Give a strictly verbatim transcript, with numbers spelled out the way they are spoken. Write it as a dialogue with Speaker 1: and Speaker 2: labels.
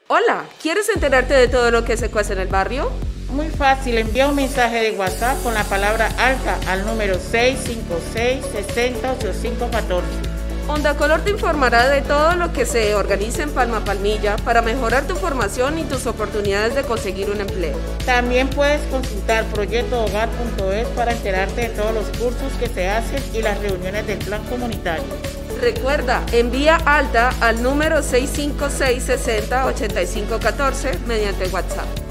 Speaker 1: Hola, ¿quieres enterarte de todo lo que se cuece en el barrio?
Speaker 2: Muy fácil, envía un mensaje de WhatsApp con la palabra ALTA al número seis cinco seis, seis cero, ocho cinco uno cuatro.
Speaker 1: Onda Color te informará de todo lo que se organiza en Palma Palmilla para mejorar tu formación y tus oportunidades de conseguir un empleo.
Speaker 2: También puedes consultar proyecto hogar punto es para enterarte de todos los cursos que se hacen y las reuniones del plan comunitario.
Speaker 1: Recuerda, envía ALTA al número seis cinco seis, seis cero, ocho cinco uno cuatro mediante WhatsApp.